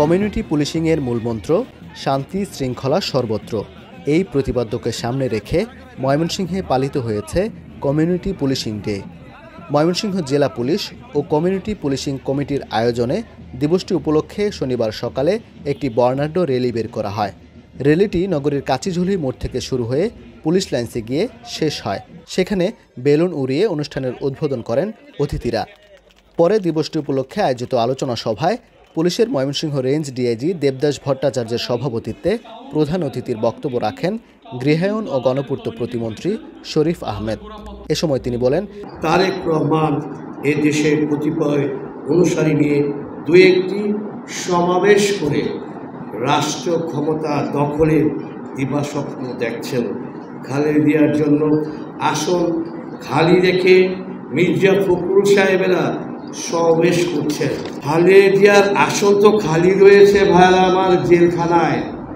Community পুলিশিংয়ের মূলমন্ত্র শান্তি শৃঙ্খলা সর্বত্র। এই প্রতিপাদ্যকে সামনে রেখে ময়মনসিংহে পালিত হয়েছে কমিউনিটি পুলিশিং ডে। ময়মনসিংহ জেলা পুলিশ ও কমিউনিটি পুলিশিং কমিটির আয়োজনে দিবসটি উপলক্ষে শনিবার সকালে একটি বর্ণাঢ্য র্যালি বের করা হয়। র্যালিটি নগরীর কাচিঝুলি মোড় থেকে শুরু হয়ে পুলিশ লাইন্সে গিয়ে শেষ হয়। সেখানে বেলুন উড়িয়ে অনুষ্ঠানের উদ্বোধন করেন অতিথিরা। পরে দিবসটি উপলক্ষে আয়োজিত আলোচনা সভায় পুলিশের ময়মনসিংহ রেঞ্জ ডিআইজি দেবদাস ভট্টাচার্যের সভাপতিত্বে প্রধান অতিথির বক্তব্য রাখেন গৃহায়ন ও গণপূর্ত প্রতিমন্ত্রী শরীফ আহমেদ। এ সময় তিনি বলেন, তারেক রহমান এ দেশের কতিপয় অনুসারী নিয়ে দু একটি সমাবেশ করে রাষ্ট্র ক্ষমতা দখলের দিবাস্বপ্ন দেখছেন। খালেদিয়ার জন্য আসন খালি রেখে মির্জা ফখরুল সাহেবেরা সমাবেশ করছেন। খালেদিয়ার আসন তো খালি রয়েছে ভাইরা আমার জেলখানায়।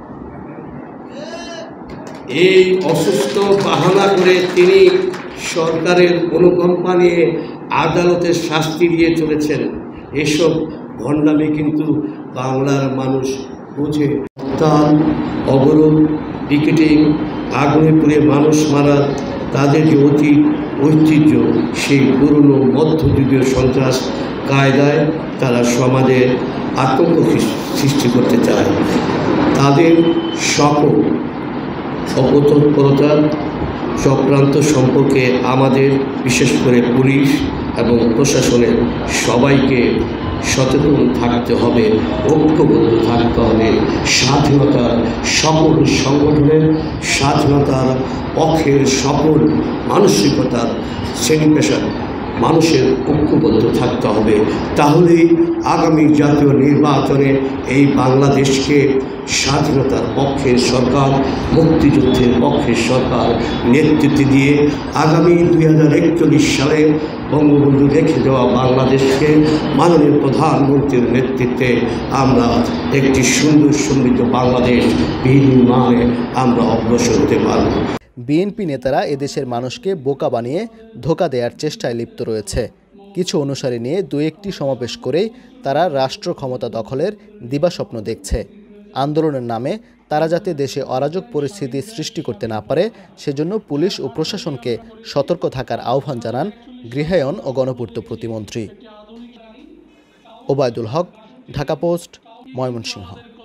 এই অসুস্থ বাহানা করে তিনি সরকারের অনুকম্পা নিয়ে আদালতের শাস্তি দিয়ে চলেছেন। এসব ভণ্ডামি কিন্তু বাংলার মানুষ বুঝে। তার অবরোধ, পিকেটিং, আগুনে পুড়ে মানুষ মারা, তাদের যে ঐতিহ্য, সেই পুরনো মধ্যযুগীয় সন্ত্রাস কায়দায় তারা সমাজে আতঙ্ক সৃষ্টি করতে চায়। তাদের সকল অপতৎপরতা চক্রান্ত সম্পর্কে আমাদের বিশেষ করে পুলিশ এবং প্রশাসনের সবাইকে সচেতন থাকতে হবে, ঐক্যবদ্ধ থাকতে হবে। স্বাধীনতার সকল সংগঠনের, স্বাধীনতার পক্ষের সকল মানসিকতার শ্রেণী পেশার মানুষের ঐক্যবদ্ধ থাকতে হবে। তাহলেই আগামী জাতীয় নির্বাচনে এই বাংলাদেশকে স্বাধীনতার পক্ষের সরকার, মুক্তিযুদ্ধের পক্ষের সরকার নেতৃত্ব দিয়ে আগামী 2041 সালে বঙ্গবন্ধু রেখে দেওয়া বাংলাদেশকে মাননীয় প্রধানমন্ত্রীর নেতৃত্বে আমরা একটি সুন্দর সমৃদ্ধ বাংলাদেশ বিনির্মাণে আমরা অগ্রসর হতে পারব। বিএনপি নেতারা এদেশের মানুষকে বোকা বানিয়ে ধোঁকা দেওয়ার চেষ্টায় লিপ্ত রয়েছে। কিছু অনুসারী নিয়ে দু একটি সমাবেশ করেই তারা রাষ্ট্র ক্ষমতা দখলের দিবাস্বপ্ন দেখছে। আন্দোলনের নামে তারা যাতে দেশে অরাজক পরিস্থিতি সৃষ্টি করতে না পারে, সেজন্য পুলিশ ও প্রশাসনকে সতর্ক থাকার আহ্বান জানান গৃহায়ন ও গণপূর্ত প্রতিমন্ত্রী। ওবায়দুল হক, ঢাকা পোস্ট, ময়মনসিংহ।